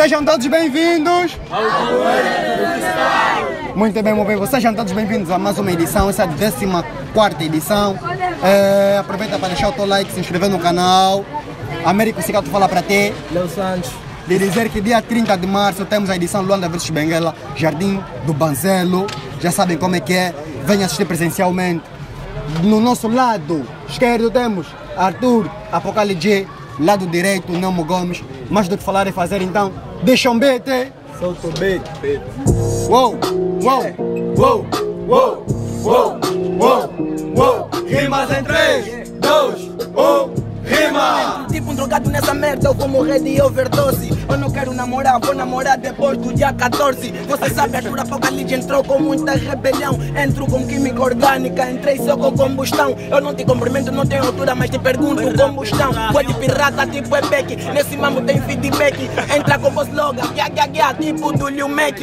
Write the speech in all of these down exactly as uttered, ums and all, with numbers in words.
Sejam todos bem-vindos! Muito bem, muito bem, vocês sejam todos bem-vindos a mais uma edição, essa é a décima quarta edição. É, aproveita para deixar o teu like, se inscrever no canal. Américo Cicato fala para ti. Léo Santos. De dizer que dia trinta de março temos a edição Luanda versus Benguela, Jardim do Banzelo. Já sabem como é que é, venha assistir presencialmente. No nosso lado esquerdo temos Arthur Apocalipse, lado direito Nemo Gomes. Mais do que falar e fazer, então deixa um beat. Solta o beat. Uou, uou, uou, uou, uou, uou, uou. Rimas em três, dois, um. Rima! Tipo um drogado nessa merda, eu vou morrer de overdose. Eu não quero namorar, vou namorar depois do dia quatorze. Você sabe, Arthur Apocalipse entrou com muita rebelião. Entro com química orgânica, entrei só com combustão. Eu não te cumprimento, não tenho altura, mas te pergunto combustão. Foi de pirata, tipo é Beck. Nesse mambo tem feedback. Entra com voz loga, guia, guia, guia, tipo do Lil Mac.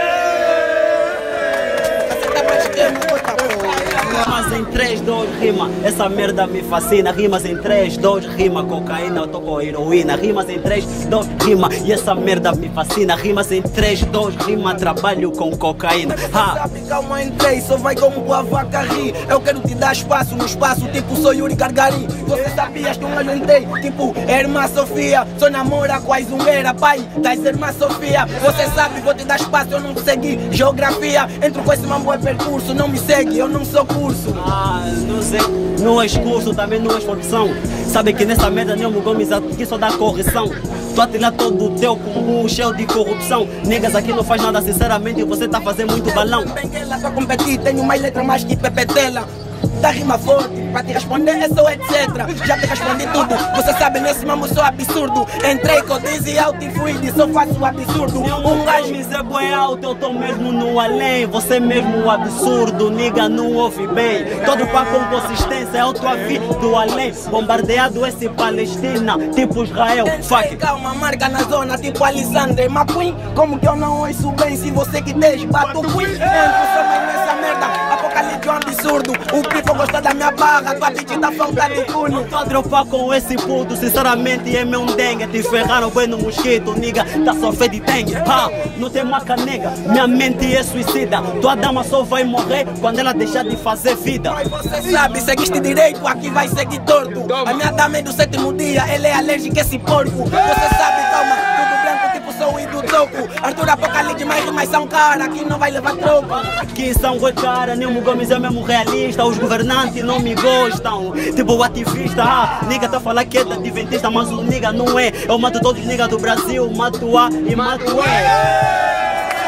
Rimas em três, dois, rima, essa merda me fascina. Rimas em três, dois, rima, cocaína, eu tô com heroína. Rimas em três, dois, rima, e essa merda me fascina. Rimas em três, dois, rima, trabalho com cocaína. Ha. Sabe, calma, entrei, só vai como a vaca ri. Eu quero te dar espaço no espaço, tipo sou Yuri Gargari. Você sabias que um eu entrei, tipo Irmã Sofia. Só namora com a zungueira, pai das Irmã Sofia. Você sabe, vou te dar espaço, eu não segui geografia. Entro com esse mambo é percurso, não me segue, eu não sou curso. Ah, não sei, não és curso, também não és formação. Sabe que nessa merda Nemo Gomes aqui só dá correção. Tu a tirar todo o teu comum cheio de corrupção. Niggas aqui não faz nada sinceramente, você tá fazendo muito balão. Benguela pra competir, tenho mais letra mais que Pepetela. Da rima forte, pra te responder é só etcétera. Já te respondi tudo, você sabe nesse mambo sou absurdo. Entrei com Dizzy alto e fluid, só faço absurdo. Um gajo me é boi alto, eu tô mesmo no além. Você mesmo o absurdo, nigga não ouve bem. Todo pra com consistência, eu tô a vir do além. Bombardeado esse Palestina, tipo Israel, fuck. Calma, marca na zona, tipo Alexandre McQueen. Como que eu não ouço bem se você que tens bato Queen? Entro só mais nessa merda, Apocalipse é um absurdo. O people gosta da minha barra, tua bitch tá falta de cunho. Tô a dropar com esse puto, sinceramente é meu dengue. Te ferraram bem no mosquito, nigga, tá só fé de dengue. Ha, não tem maca nega, minha mente é suicida. Tua dama só vai morrer quando ela deixar de fazer vida. Mas você sabe, seguiste direito, aqui vai seguir torto. A minha dama é do sétimo dia, ela é alérgica a esse porco. Você sabe, calma, tudo branco tipo sou e do troco. Arthur Apocalipse, mais rimas são cara, aqui não vai levar troco. Aqui são o cara, Nemo Gomes é mesmo realista. Os governantes não me gostam, tipo o ativista. Ah, nigga tá falando que é da adventista, mas o nigga não é. Eu mato todos os niggas do Brasil, mato A e mato E.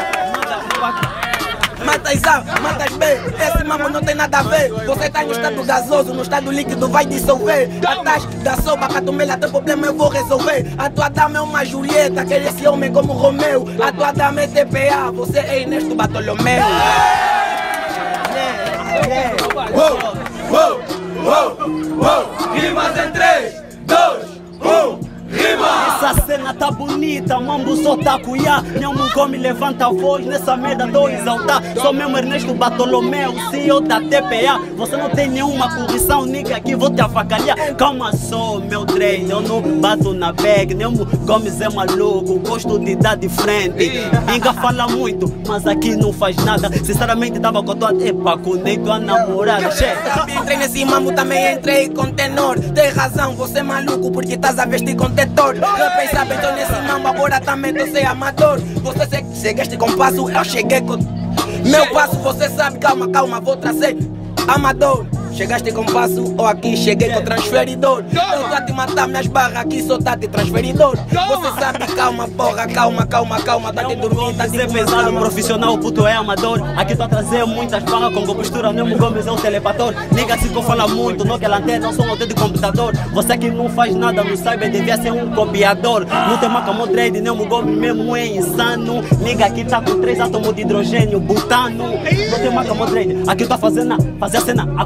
Matas A, matas B, esse mambo não tem nada a ver. Você tá no estado gasoso, no estado líquido vai dissolver. Atrás da sopa, catumelha, teu problema eu vou resolver. A tua dama é uma Julieta, quer esse homem como Romeu. A tua dama é T P A, você é Ernesto Bartolomeu. Uou, uou, uou, uou. Rimas em três, dois, um. Rima! Essa cena tá bonita, mambo só tá cuiá. Nemo Gomes levanta a voz, nessa merda tô exaltar. Sou mesmo Ernesto Bartolomeu, C E O da T P A. Você não tem nenhuma correção, nigga, aqui vou te avacalhar. Calma só, meu trade, eu não bato na bag. Nemo Gomes é maluco, gosto de dar de frente. Nigga fala muito, mas aqui não faz nada. Sinceramente tava com a tua epa, com nem tua namorada, chefe. Entrei nesse mambo, também entrei com tenor. Tem razão, você é maluco porque estás a vestir com tetor. Eu pensava então nesse mambo, agora também tô sem amador. Você se, chegaste com passo, eu cheguei com meu passo. Você sabe, calma, calma, vou trazer amador. Chegaste com passo ou aqui cheguei com transferidor. Eu tô a te matar minhas barras, aqui só tá de transferidor. Você sabe, calma, porra, calma, calma, calma. Tá de dormir, tá de pesado, profissional, puto é amador. Aqui tô a trazer muitas barras com compostura. Nemo Gomes é um telepator. Nigga, se tu fala muito, não que lanterna, não sou um de computador. Você que não faz nada no cyber, devia ser um copiador. Não tem maca, trade, Nemo Gomes mesmo é insano. Nigga, aqui tá com três átomos de hidrogênio, butano. Não tem maca, trade, aqui tá fazendo, fazer a cena acontecer.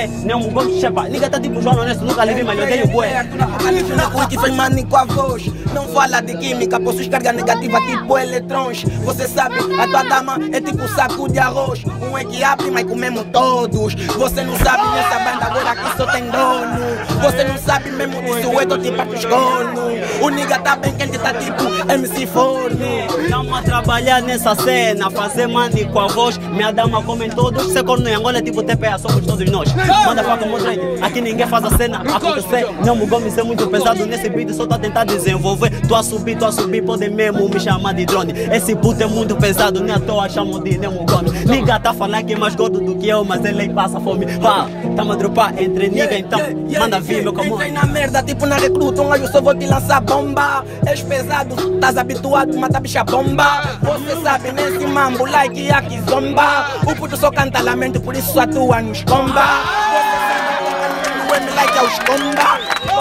Zé, Nelmo Gomes, chepa. Nigga tá tipo João Honesto, nunca lhe vi, mas eu odeio o bué. Que fez mani com a voz. Não fala de química, possui carga negativa tipo eletrões. Você sabe, a tua dama é tipo saco de arroz. Um é que abre, mas comemos todos. Você não sabe nessa banda agora que só tem dono. Você não sabe mesmo disso, eu tô tipo escorno. O nigga tá bem quente, tá tipo M C Forno. Estamos a trabalhar nessa cena, fazer mani com a voz. Minha dama comem todos, ser corno em Angola é tipo T P A, somos todos nós. Manda faca, moderate, aqui ninguém faz a cena acontecer. Nelmo Gomes é muito pesado nesse beat, só tá a tentar desenvolver. Tô a subir, tô a subir, podem mesmo me chamar de drone. Esse puto é muito pesado, nem à toa chamam de Nelmo Gomes. Nigga tá falando que é mais gordo do que eu, mas ele aí passa fome. Pá, tamo a dropar entre nigga, então manda vir, meu camão. Entrei na merda, tipo na recruta, um eu só vou te lançar bomba. És pesado, estás habituado, mata bicha bomba. Você sabe nesse mambo, like aqui zomba. O puto só canta lamento, por isso atua nos comba. Você sabe, like aos comba.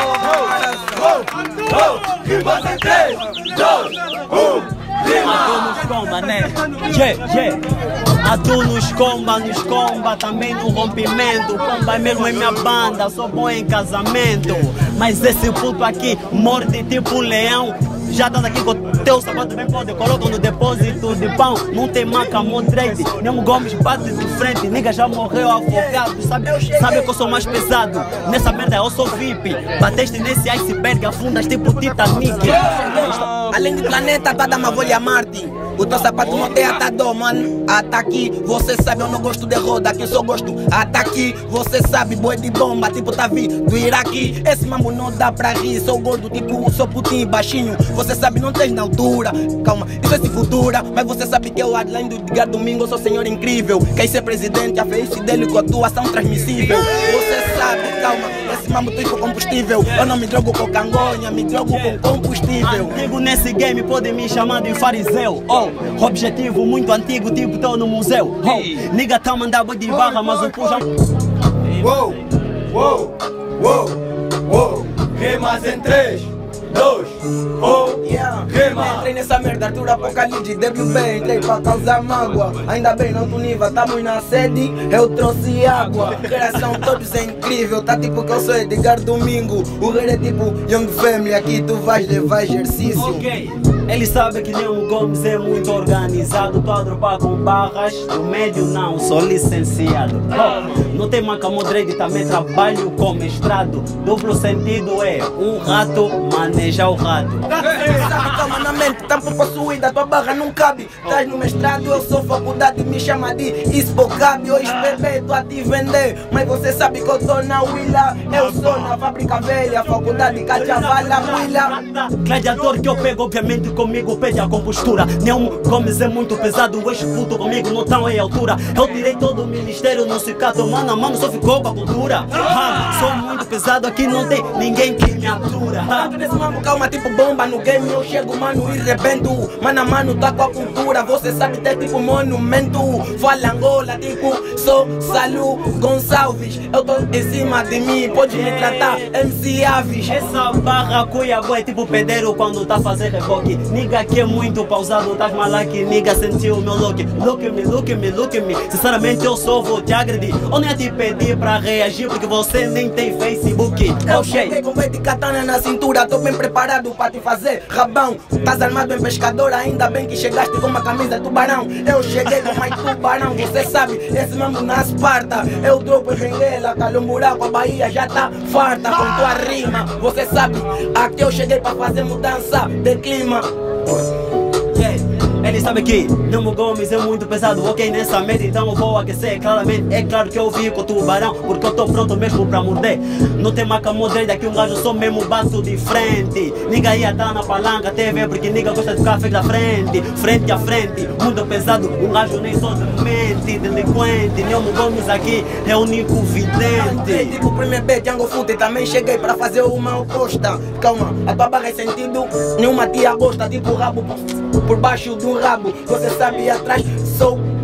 Rima em três, dois, um. A tu nos comba, né? Yeah, yeah. A tu nos comba, nos comba, também no rompimento. Comba é mesmo em minha banda, sou bom em casamento. Mas esse puto aqui morde tipo um leão. Já tá aqui com o teu sapato bem pode, coloca no depósito de pão. Não tem maca, moderate. Nelmo Gomes bate de frente, nigga já morreu afogado. Sabe, sabe que eu sou mais pesado. Nessa merda eu sou V I P. Bateste nesse iceberg, afundas tipo Titanic. Além do planeta, tá da Mavolha Marte. O teu sapato não tem atador, mano. Ata aqui, você sabe, eu não gosto de roda, que eu só gosto. Ata aqui, você sabe, boi de bomba, tipo tá vindo do Iraque. Esse mambo não dá pra rir, sou gordo, tipo, sou putinho, baixinho. Você sabe, não tens na altura. Calma, isso é se futura. Mas você sabe que eu, além do Edgar Domingo, eu sou senhor incrível. Quer ser presidente, a feliz dele com atuação transmissível. Você sabe, calma, esse mambo tipo combustível. Eu não me drogo com cangonha, me drogo com combustível. Antigo nesse game, pode me chamar de fariseu. Oh, objetivo muito antigo, tipo tô no museu. Oh, nigga tá mandando boi de barra, mas o puxa. Uou, uou, uou, uou. Rimas em três, dois, um. Yeah. Rima. Entrei nessa merda, Arthur Apocalipse, W B, entrei pra causar mágoa. Ainda bem, não Tuniva, tamo na sede, eu trouxe água. Geração todos é incrível, tá tipo que eu sou Edgar Domingo. O rei é tipo Young Family, aqui tu vais levar exercício. Ok, ele sabe que Nelmo Gomes é muito organizado. Tô a dropar com barras, no médio não, sou licenciado. Oh, não tem maca moderate, também trabalho com mestrado. Duplo sentido é, um rato maneja o rato. Sabe, calma na mente, tampo possuída, tua barra não cabe. Estás no mestrado, eu sou faculdade, me chama de Isbocab. Hoje bebê, tô a te vender, mas você sabe que eu tô na Willa. Eu sou na fábrica velha, faculdade Cachavala, Willa. Gladiador que eu pego, obviamente comigo pede a compostura. Nelmo Gomes é muito pesado, o ex-puto comigo não tão em altura. Eu tirei todo o ministério no cicato, mano a mano só ficou com a cultura. Ah, sou muito pesado, aqui não tem ninguém que me atura. Nesse mambo calma, tipo bomba no game, eu chego mano e rebento. Mano a mano tá com a cultura, você sabe ter tipo monumento. Fala Angola, tipo, sou Salu Gonçalves. Eu tô em cima de mim, pode me tratar M C Aves. Essa barra cuia boa é tipo pedreiro quando tá fazendo reboque. Nigga que é muito pausado, tá malaque, nigga sentiu o meu look. Look me, look me, look me. Sinceramente eu só vou te agredir. Ou nem te pedir pra reagir porque você nem tem Facebook. Eu cheguei com de katana na cintura, tô bem preparado pra te fazer rabão. Tás armado em pescador, ainda bem que chegaste com uma camisa de tubarão. Eu cheguei com mais tubarão, você sabe, esse mambo na Esparta. Eu dropo em Benguela, Calumuraco, a Bahia já tá farta com tua rima. Você sabe, aqui eu cheguei pra fazer mudança de clima. Yeah. Ele sabe que Nelmo Gomes é muito pesado, ok nessa média, então eu vou aquecer claramente. É claro que eu vi com o tubarão, porque eu tô pronto mesmo pra morder. Não tem maca moderna, aqui um gajo só mesmo bato de frente. Nigga ia tá na palanca, T V, porque nigga gosta de ficar frente a frente. Frente a frente, muito pesado, um gajo nem só de mente, delinquente. Nelmo Gomes aqui é o único vidente. Tipo primeiro B, Django Fute, também cheguei pra fazer uma oposta. Calma, a tua barra é sentido, nenhuma tia gosta, tipo rabo por baixo do rabo. Você sabe atrás, sou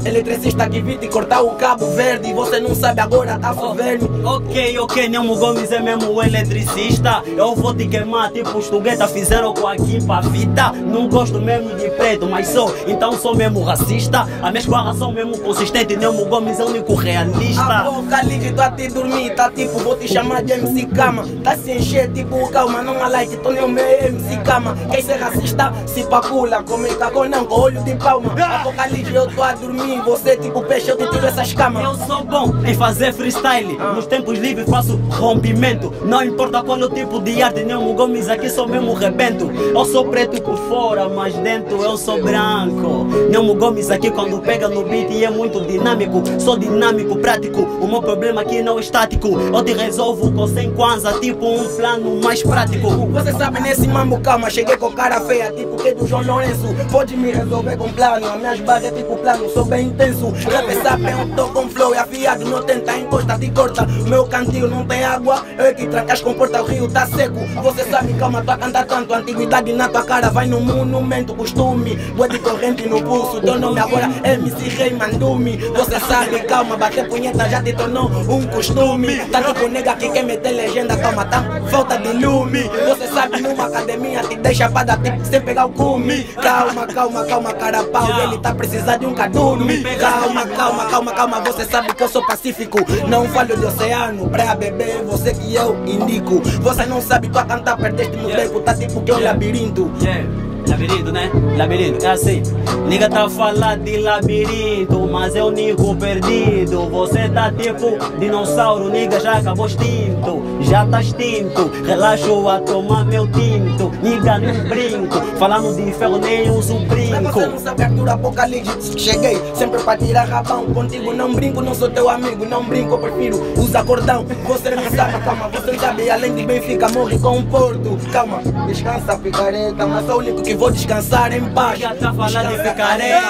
eletricista que vi te cortar o cabo verde. Você não sabe agora, tá sofrendo. Ok, ok, Nemo Gomes é mesmo o eletricista. Eu vou te queimar, tipo os tuguetas fizeram com aqui pra fita. Não gosto mesmo de preto, mas sou, então sou mesmo racista. A minha esquadra são mesmo consistente, Nemo Gomes é o único realista. Apocalipse, tô a te dormir, tá tipo, vou te chamar de M C Cama. Tá se encher, tipo, calma, não há like, tô nem o meu M C Cama. Quem ser racista, se pacula, comenta com não, com olho de palma. Apocalipse, eu tô a dormir, você tipo peixe, eu te tiro essas camas. Eu sou bom em fazer freestyle, nos tempos livres faço rompimento. Não importa qual é o tipo de arte, Nemo Gomes aqui sou mesmo rebento. Eu sou preto por fora, mas dentro eu sou branco. Nemo Gomes aqui quando pega no beat é muito dinâmico. Sou dinâmico, prático, o meu problema aqui não é estático. Eu te resolvo com cem kwanza, tipo um plano mais prático. Você sabe nesse mambo, calma, cheguei com cara feia, tipo que do João Lourenço. Pode me resolver com plano, as minhas barras é tipo plano, sou bem intenso. Rap sabe, eu tô com flow e afiado, não tenta, encosta, te corta. Meu cantinho não tem água, eu que trancas com porta, o rio tá seco. Você sabe, calma, tu a cantar tanto, antiguidade na tua cara, vai no monumento, costume. Boa de corrente no pulso, teu nome agora é M C Rei Mandume. Você sabe, calma, bater punheta já te tornou um costume. Tá tipo nega que quer meter legenda, calma, tá falta de lume. Você sabe, numa academia te deixa pra dar tipo sem pegar o cume. Calma, calma, calma, carapau, ele tá precisando de um cadume. Calma, calma, calma, calma, você sabe que eu sou pacífico. Não falo de oceano, pra beber, você que eu indico. Você não sabe, tu a cantar, perdeste no beco, tá tipo que é um labirinto. Labirinto, né? Labirinto, é assim. Nigga tá falando de labirinto, mas é o Nico perdido. Você tá tipo dinossauro, nigga já acabou extinto. Já tá extinto, relaxo a tomar meu tinto. Nigga não brinco, falando de ferro nem uso brinco. Você não sabe, Arthur Apocalipse, cheguei sempre pra tirar rabão. Contigo não brinco, não sou teu amigo, não brinco, prefiro usar cordão. Você não sabe, calma, você não sabe, além de Benfica morre com um porto. Calma, descansa picareta, mas sou o único que vou descansar em paz. Já tá falando de picareta.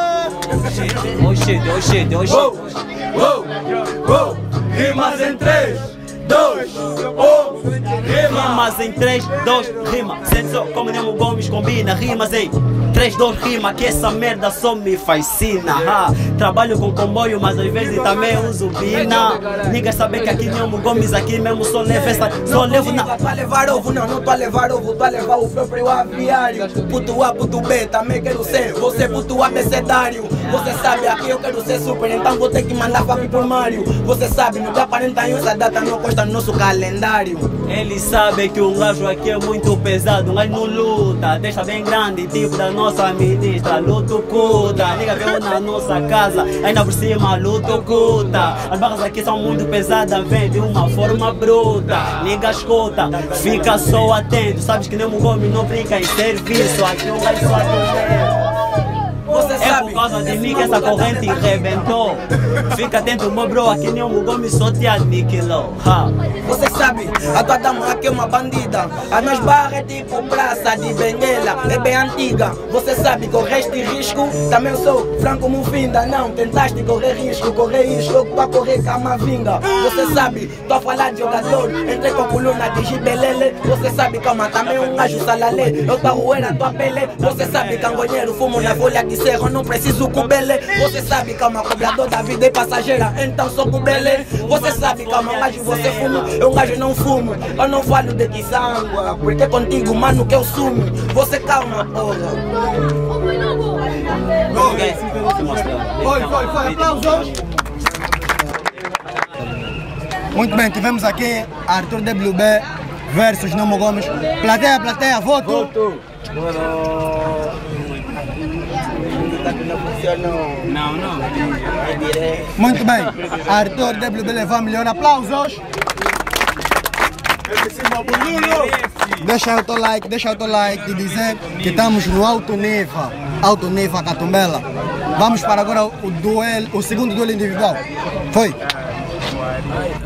Oh shit, oh shit, oh shit. Uou, uou, rimas em três, dois, um, rima. Rimas em três, dois, rima. Sente só como Nemo Gomes combina. Rimas em três, dois, rima. Que essa merda só me fascina. Ha. Trabalho com comboio, mas às vezes também uso bina. Niggas sabem que aqui Nemo Gomes, aqui mesmo só levo essa. Só levo na. Tu a levar ovo, não, não tu a levar ovo, tu a levar o próprio aviário. Puto A, puto B, também quero ser. Você puto abecedário. Você sabe, aqui eu quero ser super, então vou ter que mandar papi pro Mário. Você sabe, no dia quarenta e um essa data não consta no nosso calendário. Eles sabem que um gajo aqui é muito pesado, mas não luta. Deixa bem grande, tipo da nossa ministra. Luto cuta, nigga veio na nossa casa, ainda por cima luto cuta. As barras aqui são muito pesadas, vem de uma forma bruta. Nigga escuta, fica só atento. Sabes que Nemo Gomes não brinca em serviço, aqui um gajo só atento. Você É sabe, por causa de mim que essa corrente rebentou. Fica atento, meu bro, aqui Nemo Gomes só te aniquilou. Ha. você sabe, a tua dama aqui é uma bandida. As minhas barras é tipo praça de Benguela, é bem antiga. Você sabe, correste risco, também sou franco Mufinda. Não, tentaste correr risco, correr risco, pra correr cama vinga. Você sabe, tô a falar de jogador, entrei com a coluna de gibelele. Você sabe, calma, também um anjo salalê. Eu tô a roer a tua pele. Você sabe, cangonheiro, fumo na folha de cerro, não preciso cubele. Você sabe, calma, cobrador da vida é passageira, então sou cubele. Você sabe, calma, gajo, você fuma, eu gajo não fumo. Eu não falo de quisangua, porque contigo, mano, que eu sumo. Você calma, porra. Foi, foi, foi, aplausos. Muito bem, tivemos aqui Arthur W B versus Nemo Gomes. Plateia, plateia, voto. Voto. Não, não. É direto. Muito bem, Arthur W B levou a melhor. Aplausos. Deixa o teu like, deixa o teu like e dizer que estamos no Alto Neva, Alto Neva Catumbela. Vamos para agora o duelo, o segundo duelo individual. Foi.